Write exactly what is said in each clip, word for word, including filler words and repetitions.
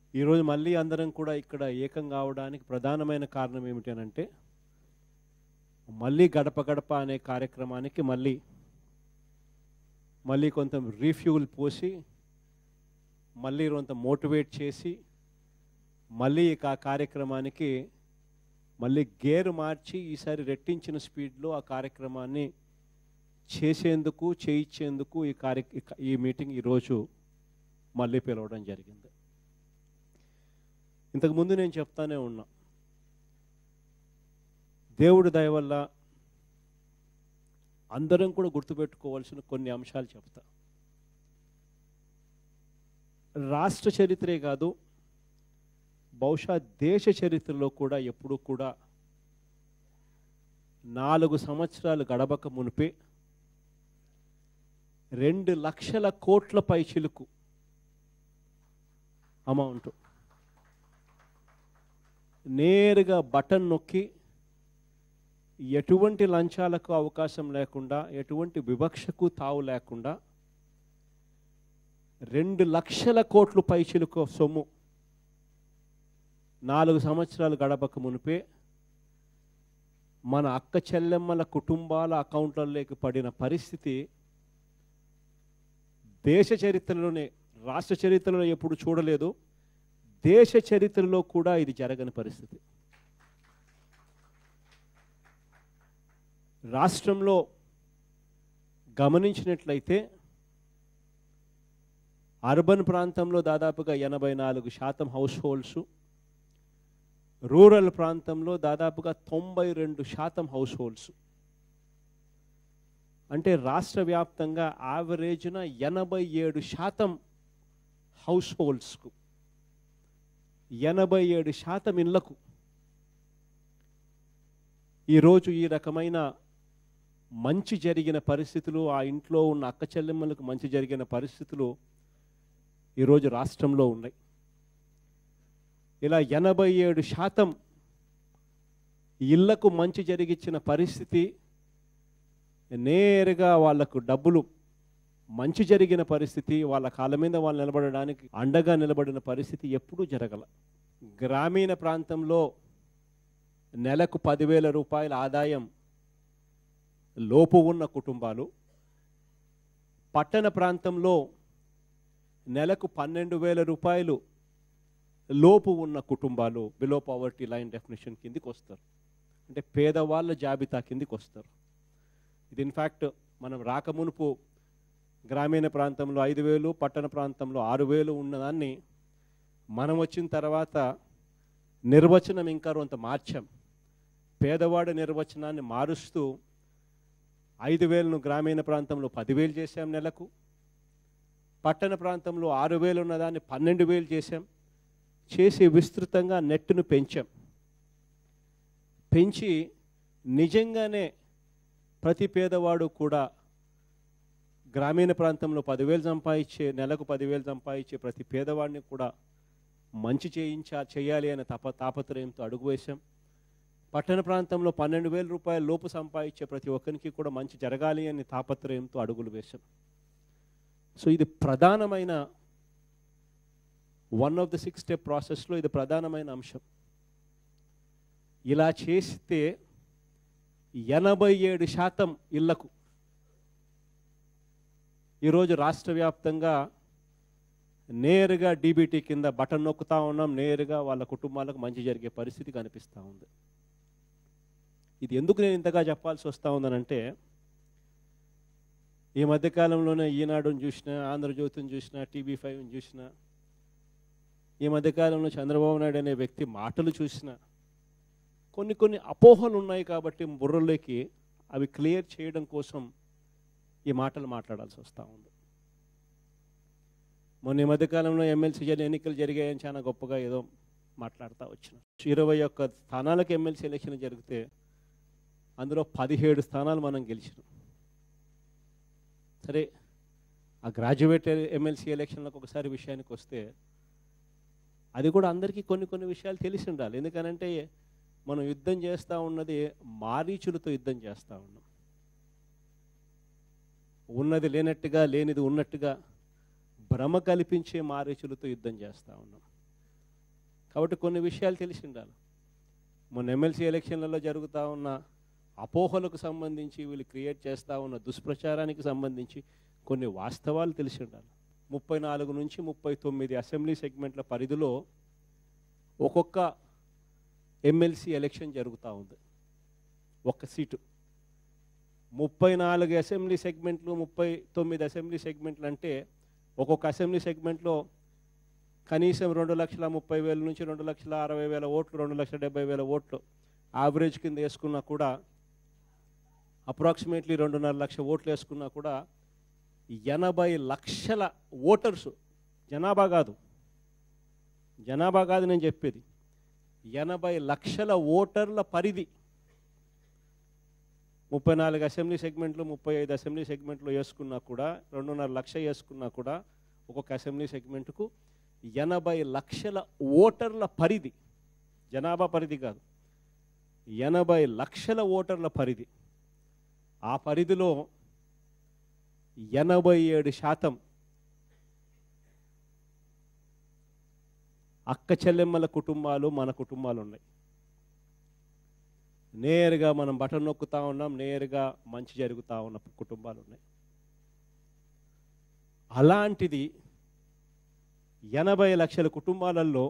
ఈరోజు మళ్ళీ అందరం కూడా ఇక్కడ ఏకం కావడానికి ప్రధానమైన కారణం ఏమిటి అంటే మళ్ళీ గడప గడప అనే కార్యక్రమానికి మళ్ళీ మళ్ళీ కొంత రీఫ్యూల్ పోసి మళ్ళీ కొంత మోటివేట్ చేసి మళ్ళీ ఆ కార్యక్రమానికి మళ్ళీ గేరు మార్చి ఈసారి రెట్టించిన స్పీడ్లో ఆ కార్యక్రమాన్ని చేసేందుకు చేయించేందుకు ఈ కార్య ఈ మీటింగ్ ఈరోజు మళ్ళీ పిలవడం జరిగింది. ఇంతకుముందు నేను చెప్తానే ఉన్నా, దేవుడి దయ వల్ల అందరం కూడా గుర్తుపెట్టుకోవాల్సిన కొన్ని అంశాలు చెప్తా. రాష్ట్ర చరిత్రే కాదు, బహుశా దేశ చరిత్రలో కూడా ఎప్పుడూ కూడా నాలుగు సంవత్సరాలు గడవక మునిపే రెండు లక్షల కోట్ల పైచిలుకు అమౌంట్ నేరుగా బటన్ నొక్కి ఎటువంటి లంచాలకు అవకాశం లేకుండా ఎటువంటి వివక్షకు తావు లేకుండా రెండు లక్షల కోట్లు పైచిలుకు సొమ్ము నాలుగు సంవత్సరాలు గడపక మునిపే మన అక్క చెల్లెమ్మల కుటుంబాల అకౌంట్లలోకి పడిన పరిస్థితి దేశ చరిత్రలోనే, రాష్ట్ర చరిత్రలో ఎప్పుడు చూడలేదు, దేశ చరిత్రలో కూడా ఇది జరగని పరిస్థితి. రాష్ట్రంలో గమనించినట్లయితే అర్బన్ ప్రాంతంలో దాదాపుగా ఎనభై నాలుగు శాతం హౌస్ హోల్డ్స్, రూరల్ ప్రాంతంలో దాదాపుగా తొంభై రెండు శాతం హౌస్ హోల్డ్స్. అంటే రాష్ట్ర వ్యాప్తంగా యావరేజ్న ఎనభై ఏడు శాతం హౌస్ హోల్డ్స్కు, ఎనభై ఏడు శాతం ఇళ్లకు ఈరోజు ఈ రకమైన మంచి జరిగిన పరిస్థితులు, ఆ ఇంట్లో ఉన్న అక్క చెల్లెమ్మలకు మంచి జరిగిన పరిస్థితులు ఈరోజు రాష్ట్రంలో ఉన్నాయి. ఇలా ఎనభై ఏడు శాతం ఇళ్లకు మంచి జరిగించిన పరిస్థితి, నేరుగా వాళ్లకు డబ్బులు మంచి జరిగిన పరిస్థితి, వాళ్ళ కాళ్ళ మీద వాళ్ళు నిలబడడానికి అండగా నిలబడిన పరిస్థితి ఎప్పుడూ జరగల. గ్రామీణ ప్రాంతంలో నెలకు పదివేల రూపాయల ఆదాయం లోపు ఉన్న కుటుంబాలు, పట్టణ ప్రాంతంలో నెలకు పన్నెండు వేల రూపాయలు లోపు ఉన్న కుటుంబాలు బిలో పవర్టీ లైన్ డెఫినేషన్ కిందికి వస్తారు. అంటే పేదవాళ్ళ జాబితా కిందికి వస్తారు. ఇది ఇన్ఫ్యాక్ట్ మనం రాకమునుపు గ్రామీణ ప్రాంతంలో ఐదు వేలు పట్టణ ప్రాంతంలో ఆరు వేలు ఉన్నదాన్ని మనం వచ్చిన తర్వాత నిర్వచనం ఇంకా కొంత మార్చాం. పేదవాడి నిర్వచనాన్ని మారుస్తూ ఐదు వేలను గ్రామీణ ప్రాంతంలో పదివేలు చేశాం నెలకు, పట్టణ ప్రాంతంలో ఆరు వేలు ఉన్నదాన్ని పన్నెండు వేలు చేశాం. చేసి విస్తృతంగా నెట్ను పెంచాం. పెంచి నిజంగానే ప్రతి పేదవాడు కూడా గ్రామీణ ప్రాంతంలో పదివేలు సంపాదించే, నెలకు పదివేలు సంపాదించే ప్రతి పేదవాడిని కూడా మంచి చేయించా చేయాలి అనే తప తాపత్రయంతో అడుగు వేశాం. పట్టణ ప్రాంతంలో పన్నెండు వేల రూపాయల లోపు సంపాదించే ప్రతి ఒక్కరికి కూడా మంచి జరగాలి అనే తాపత్రయంతో అడుగులు వేశాం. సో ఇది ప్రధానమైన one of the six step ప్రాసెస్లో ఇది ప్రధానమైన అంశం. ఇలా చేస్తే ఎనభై ఏడు శాతం ఇళ్లకు ఈరోజు రాష్ట్ర వ్యాప్తంగా నేరుగా డీబీటీ కింద బటన్ నొక్కుతా ఉన్నాం, నేరుగా వాళ్ళ కుటుంబాలకు మంచి జరిగే పరిస్థితి కనిపిస్తూ ఉంది. ఇది ఎందుకు నేను ఇంతగా చెప్పాల్సి వస్తూ ఉందనంటే, ఈ మధ్యకాలంలోనే ఈనాడుని చూసినా, ఆంధ్రజ్యోతిని చూసినా, టీవీ ఫైవ్ని చూసినా, ఈ మధ్యకాలంలో చంద్రబాబు నాయుడు అనే వ్యక్తి మాటలు చూసినా కొన్ని కొన్ని అపోహలు ఉన్నాయి. కాబట్టి బుర్రలోకి అవి క్లియర్ చేయడం కోసం ఈ మాటలు మాట్లాడాల్సి వస్తూ ఉంది. మొన్న ఈ మధ్యకాలంలో ఎమ్మెల్సీ ఎన్నికలు జరిగాయని చాలా గొప్పగా ఏదో మాట్లాడుతూ వచ్చిన. ఇరవై ఒక్క స్థానాలకు ఎమ్మెల్సీ ఎలక్షన్ జరిగితే అందులో పదిహేడు స్థానాలు మనం గెలిచినాం. సరే, ఆ గ్రాడ్యుయేట్ ఎమ్మెల్సీ ఎలక్షన్లకు ఒకసారి విషయానికి వస్తే అది కూడా అందరికీ కొన్ని కొన్ని విషయాలు తెలిసి ఉండాలి. ఎందుకనంటే మనం యుద్ధం చేస్తూ ఉన్నది మారీచులతో యుద్ధం చేస్తూ ఉన్నాం. ఉన్నది లేనట్టుగా, లేనిది ఉన్నట్టుగా భ్రమ కల్పించే మారీచులతో యుద్ధం చేస్తూ ఉన్నాం. కాబట్టి కొన్ని విషయాలు తెలిసి ఉండాలి. మొన్న ఎమ్మెల్సీ ఎలక్షన్లలో జరుగుతూ ఉన్న అపోహలకు సంబంధించి వీళ్ళు క్రియేట్ చేస్తూ ఉన్న దుష్ప్రచారానికి సంబంధించి కొన్ని వాస్తవాలు తెలిసి ఉండాలి. ముప్పై నాలుగు నుంచి ముప్పై తొమ్మిది అసెంబ్లీ సెగ్మెంట్ల పరిధిలో ఒక్కొక్క ఎమ్మెల్సీ ఎలక్షన్ జరుగుతూ ఉంది. ఒక్క సీటు ముప్పై నాలుగు అసెంబ్లీ సెగ్మెంట్లు, ముప్పై తొమ్మిది అసెంబ్లీ సెగ్మెంట్లు అంటే ఒక్కొక్క అసెంబ్లీ సెగ్మెంట్లో కనీసం రెండు లక్షల ముప్పై వేల నుంచి రెండు లక్షల అరవై వేల ఓట్లు, రెండు లక్షల డెబ్బై వేల ఓట్లు యావరేజ్ కింద వేసుకున్నా కూడా, అప్రాక్సిమేట్లీ రెండున్నర లక్ష ఓట్లు వేసుకున్నా కూడా ఎనభై లక్షల ఓటర్సు, జనాభా కాదు జనాభా కాదు నేను చెప్పేది, ఎనభై లక్షల ఓటర్ల పరిధి ముప్పై నాలుగు అసెంబ్లీ సెగ్మెంట్లు, ముప్పై ఐదు అసెంబ్లీ సెగ్మెంట్లు వేసుకున్నా కూడా, రెండున్నర లక్ష వేసుకున్నా కూడా ఒక్కొక్క అసెంబ్లీ సెగ్మెంట్కు ఎనభై లక్షల ఓటర్ల పరిధి, జనాభా పరిధి కాదు, ఎనభై లక్షల ఓటర్ల పరిధి. ఆ పరిధిలో ఎనభై ఏడు శాతం అక్క చెల్లెమ్మల కుటుంబాలు మన కుటుంబాలు ఉన్నాయి. నేరుగా మనం బటన్ నొక్కుతూ ఉన్నాం, నేరుగా మంచి జరుగుతూ ఉన్న కుటుంబాలు ఉన్నాయి. అలాంటిది ఎనభై లక్షల కుటుంబాలలో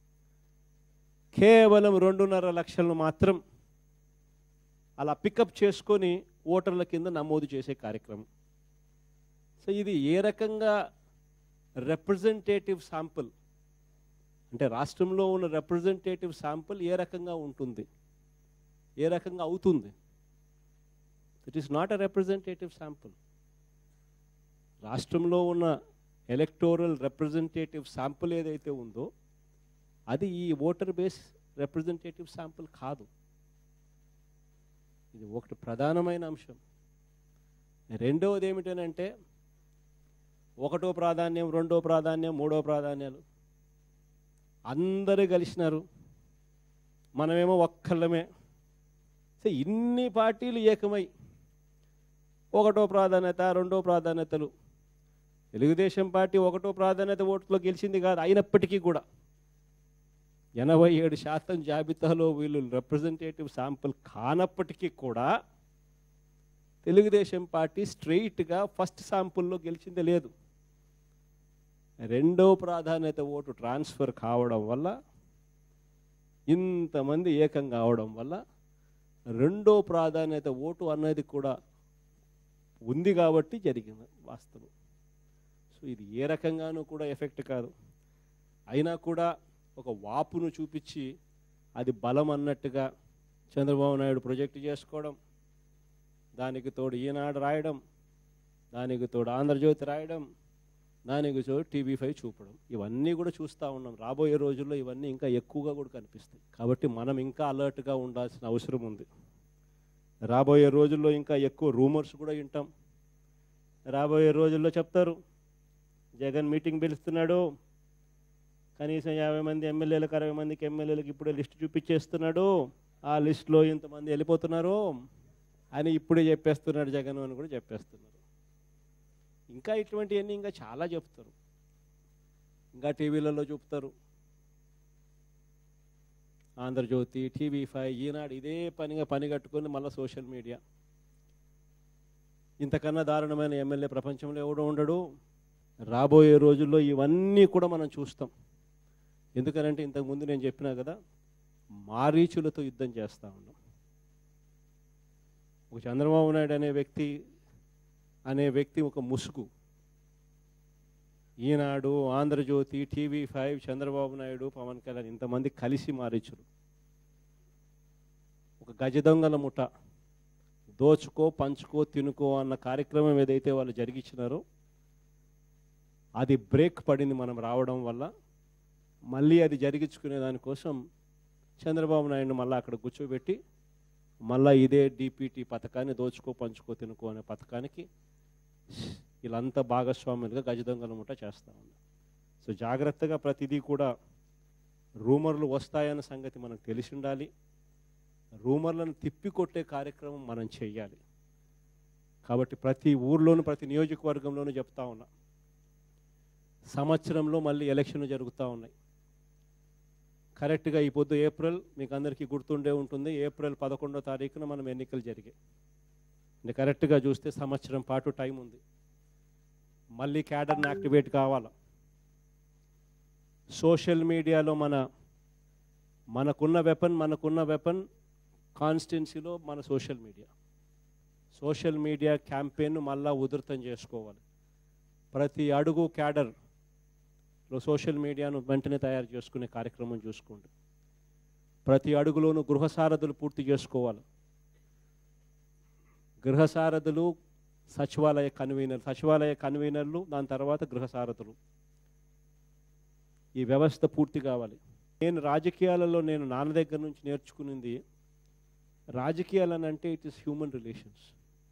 కేవలం రెండున్నర లక్షలను మాత్రం అలా పికప్ చేసుకొని ఓటర్ల కింద నమోదు చేసే కార్యక్రమం. సో ఇది ఏ రకంగా రిప్రజెంటేటివ్ శాంపుల్ అంటే రాష్ట్రంలో ఉన్న రిప్రజెంటేటివ్ శాంపుల్ ఏ రకంగా ఉంటుంది, ఏ రకంగా అవుతుంది? It is not a representative sample. రాష్ట్రంలో ఉన్న ఎలక్టోరల్ రిప్రజెంటేటివ్ శాంపుల్ ఏదైతే ఉందో అది ఈ ఓటర్ బేస్ రిప్రజెంటేటివ్ శాంపుల్ కాదు. ఇది ఒకటి ప్రధానమైన అంశం. రెండవది ఏమిటనంటే ఒకటో ప్రాధాన్యం, రెండో ప్రాధాన్యం, మూడో ప్రాధాన్యాలు అందరూ కలిసినారు, మనమేమో ఒక్కళ్ళమే. సో ఇన్ని పార్టీలు ఏకమై ఒకటో ప్రాధాన్యత, రెండో ప్రాధాన్యతలు, తెలుగుదేశం పార్టీ ఒకటో ప్రాధాన్యత ఓట్లో గెలిచింది కాదు, అయినప్పటికీ కూడా ఎనభై ఏడు శాతం జాబితాలో వీళ్ళు రిప్రజెంటేటివ్ శాంపుల్ కానప్పటికీ కూడా తెలుగుదేశం పార్టీ స్ట్రెయిట్గా ఫస్ట్ శాంపుల్లో గెలిచిందే లేదు. రెండో ప్రాధాన్యత ఓటు ట్రాన్స్ఫర్ కావడం వల్ల, ఇంతమంది ఏకం కావడం వల్ల రెండో ప్రాధాన్యత ఓటు అన్నది కూడా ఉంది కాబట్టి జరిగింది వాస్తవం. సో ఇది ఏ రకంగానూ కూడా ఎఫెక్ట్ కాదు. అయినా కూడా ఒక వాపును చూపించి అది బలం అన్నట్టుగా చంద్రబాబు నాయుడు ప్రొజెక్ట్ చేసుకోవడం, దానికి తోడు ఈనాడు రాయడం, దానికి తోడు ఆంధ్రజ్యోతి రాయడం, దానికి తోడు టీవీ ఫైవ్ చూపడం, ఇవన్నీ కూడా చూస్తూ ఉన్నాం. రాబోయే రోజుల్లో ఇవన్నీ ఇంకా ఎక్కువగా కూడా కనిపిస్తాయి. కాబట్టి మనం ఇంకా అలర్ట్గా ఉండాల్సిన అవసరం ఉంది. రాబోయే రోజుల్లో ఇంకా ఎక్కువ రూమర్స్ కూడా వింటాం. రాబోయే రోజుల్లో చెప్తారు జగన్ మీటింగ్ పిలుస్తున్నాడు, కనీసం యాభై మంది ఎమ్మెల్యేలకు అరవై మందికి ఎమ్మెల్యేలకు ఇప్పుడే లిస్టు చూపించేస్తున్నాడు, ఆ లిస్టులో ఇంతమంది వెళ్ళిపోతున్నారు అని ఇప్పుడే చెప్పేస్తున్నాడు జగన్ అని కూడా చెప్పేస్తున్నారు. ఇంకా ఇటువంటివన్నీ ఇంకా చాలా చెప్తారు, ఇంకా టీవీలలో చూపుతారు. ఆంధ్రజ్యోతి, టీవీ ఫైవ్, ఈనాడు ఇదే పనిగా పని కట్టుకొని మళ్ళీ సోషల్ మీడియా. ఇంతకన్నా దారుణమైన ఎమ్మెల్యే ప్రపంచంలో ఎవడో ఉండడు. రాబోయే రోజుల్లో ఇవన్నీ కూడా మనం చూస్తాం. ఎందుకనంటే ఇంతకుముందు నేను చెప్పినా కదా, మారీచులతో యుద్ధం చేస్తూ ఉన్నాం. ఒక చంద్రబాబు నాయుడు అనే వ్యక్తి అనే వ్యక్తి ఒక ముసుగు. ఈనాడు, ఆంధ్రజ్యోతి, టీవీ ఫైవ్, చంద్రబాబు నాయుడు, పవన్ కళ్యాణ్ ఇంతమంది కలిసి మారీచులు. ఒక గజ దొంగల ముఠ, దోచుకో పంచుకో తినుకో అన్న కార్యక్రమం ఏదైతే వాళ్ళు జరిగించినారో అది బ్రేక్ పడింది మనం రావడం వల్ల. మళ్ళీ అది జరిగించుకునే దానికోసం చంద్రబాబు నాయుడు మళ్ళీ అక్కడ కూర్చోబెట్టి మళ్ళీ ఇదే డీపీటీ పథకాన్ని, దోచుకో పంచుకో తినుకో అనే పథకానికి వీళ్ళంతా భాగస్వాములుగా గజదొంగల ముఠ చేస్తూ ఉన్నారు. సో జాగ్రత్తగా ప్రతిదీ కూడా రూమర్లు వస్తాయన్న సంగతి మనకు తెలిసి ఉండాలి. రూమర్లను తిప్పికొట్టే కార్యక్రమం మనం చేయాలి. కాబట్టి ప్రతి ఊర్లోనూ, ప్రతి నియోజకవర్గంలోనూ చెప్తా ఉన్నా, సంవత్సరంలో మళ్ళీ ఎలక్షన్లు జరుగుతూ ఉన్నాయి. కరెక్ట్గా ఈ పొద్దు ఏప్రిల్ మీకు అందరికీ గుర్తుండే ఉంటుంది, ఏప్రిల్ పదకొండో తారీఖున మనం ఎన్నికలు జరిగాయి. అంటే కరెక్ట్గా చూస్తే సంవత్సరం పాటు టైం ఉంది. మళ్ళీ క్యాడర్ని యాక్టివేట్ కావాలా. సోషల్ మీడియాలో మన మనకున్న వెపన్ మనకున్న వెపన్ కాన్స్టిట్యున్సీలో మన social media social media campaign మళ్ళా ఉధృతం చేసుకోవాలి. ప్రతి అడుగు క్యాడర్లో సోషల్ మీడియాను వెంటనే తయారు చేసుకునే కార్యక్రమం చూసుకోండి. ప్రతి అడుగులోనూ గృహసారథులు పూర్తి చేసుకోవాలి. గృహసారథులు, సచివాలయ కన్వీనర్ సచివాలయ కన్వీనర్లు దాని తర్వాత గృహసారథులు, ఈ వ్యవస్థ పూర్తి కావాలి. నేను రాజకీయాలలో నేను నాన్న దగ్గర నుంచి నేర్చుకునింది, రాజకీయాలని అంటే ఇట్ ఈస్ హ్యూమన్ రిలేషన్స్.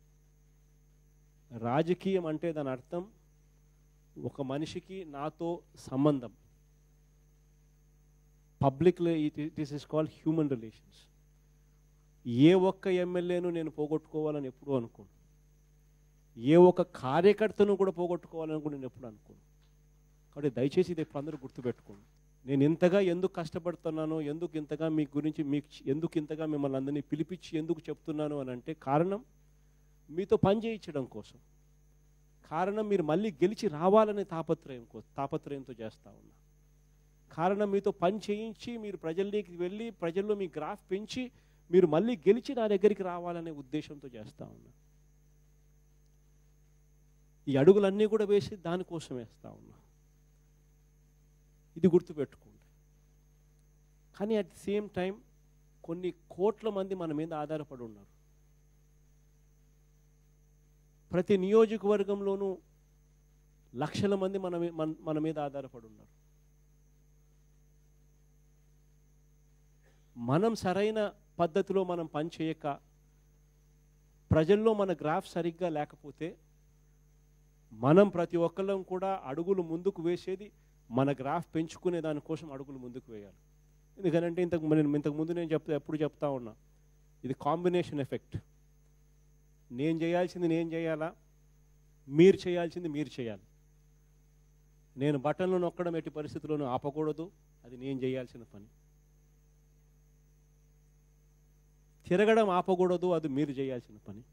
రాజకీయం అంటే దాని అర్థం ఒక మనిషికి నాతో సంబంధం. పబ్లిక్లో it it is is called human relations. ఏ ఒక్క ఎమ్మెల్యేను నేను పోగొట్టుకోవాలని ఎప్పుడూ అనుకోను, ఏ ఒక్క కార్యకర్తను కూడా పోగొట్టుకోవాలని కూడా నేను ఎప్పుడు అనుకోను. కాబట్టి దయచేసి ఇది ఎప్పుడు అందరూ గుర్తుపెట్టుకోండి. నేను ఇంతగా ఎందుకు కష్టపడుతున్నానో, ఎందుకు ఇంతగా మీ గురించి మీకు ఎందుకు ఇంతగా మిమ్మల్ని అందరినీ పిలిపించి ఎందుకు చెప్తున్నాను అని అంటే కారణం మీతో పని చేయించడం కోసం, కారణం మీరు మళ్ళీ గెలిచి రావాలనే తాపత్రయం కోసం తాపత్రయంతో చేస్తూ ఉన్నా, కారణం మీతో పని చేయించి మీరు ప్రజల్లోకి వెళ్ళి ప్రజల్లో మీ గ్రాఫ్ పెంచి మీరు మళ్ళీ గెలిచి నా దగ్గరికి రావాలనే ఉద్దేశంతో చేస్తూ ఉన్నా. ఈ అడుగులన్నీ కూడా వేసి దానికోసం వేస్తూ ఉన్నా. ఇది గుర్తుపెట్టుకోండి. కానీ అట్ ది సేమ్ టైం కొన్ని కోట్ల మంది మన మీద ఆధారపడి ఉన్నారు. ప్రతి నియోజకవర్గంలోనూ లక్షల మంది మన మన మీద ఆధారపడి ఉన్నారు. మనం సరైన పద్ధతిలో మనం పని చేయక ప్రజల్లో మన గ్రాఫ్ సరిగ్గా లేకపోతే మనం ప్రతి ఒక్కళ్ళం కూడా అడుగులు ముందుకు వేసేది మన గ్రాఫ్ పెంచుకునే దానికోసం అడుగులు ముందుకు వేయాలి. ఎందుకంటే ఇంతకు నేను ఇంతకుముందు నేను చెప్తా ఎప్పుడు చెప్తా ఉన్నా, ఇది కాంబినేషన్ ఎఫెక్ట్. నేను చేయాల్సింది నేను చేయాలా, మీరు చేయాల్సింది మీరు చేయాలి. నేను బటన్లు నొక్కడం ఎట్టి పరిస్థితుల్లోనూ ఆపకూడదు, అది నేను చేయాల్సిన పని. తిరగడం ఆపకూడదు, అది మీరు చేయాల్సిన పని.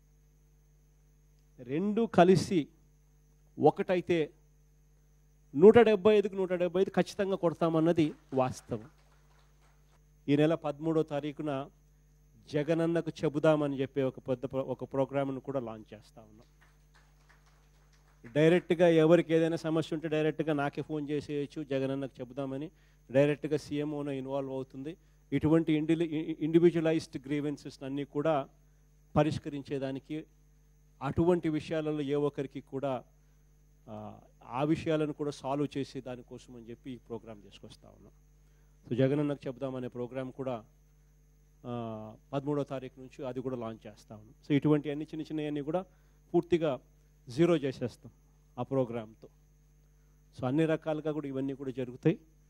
రెండు కలిసి ఒకటైతే నూట డెబ్బై ఐదుకు నూట డెబ్బై ఐదు ఖచ్చితంగా కొడతామన్నది వాస్తవం. ఈ నెల పదమూడో తారీఖున జగనన్నకు చెబుదామని చెప్పి ఒక పెద్ద ఒక ప్రోగ్రామ్ను కూడా లాంచ్ చేస్తూ ఉన్నాం. డైరెక్ట్గా ఎవరికి ఏదైనా సమస్య ఉంటే డైరెక్ట్గా నాకే ఫోన్ చేసేయచ్చు, జగనన్నకు చెబుదామని. డైరెక్ట్గా సీఎంఓన ఇన్వాల్వ్ అవుతుంది. ఇటువంటి ఇండి ఇండివిజువలైజ్డ్ గ్రీవెన్సెస్ అన్నీ కూడా పరిష్కరించేదానికి, అటువంటి విషయాలలో ఏ ఒక్కరికి కూడా ఆ విషయాలను కూడా సాల్వ్ చేసే దానికోసం అని చెప్పి ఈ ప్రోగ్రాం తీసుకొస్తా ఉన్నాం. సో జగనన్నకు చెప్దామనే ప్రోగ్రాం కూడా పదమూడో తారీఖు నుంచి అది కూడా లాంచ్ చేస్తా ఉన్నాం. సో ఇటువంటి అన్ని చిన్న చిన్నవన్నీ కూడా పూర్తిగా జీరో చేసేస్తాం ఆ ప్రోగ్రాంతో. సో అన్ని రకాలుగా కూడా ఇవన్నీ కూడా జరుగుతాయి.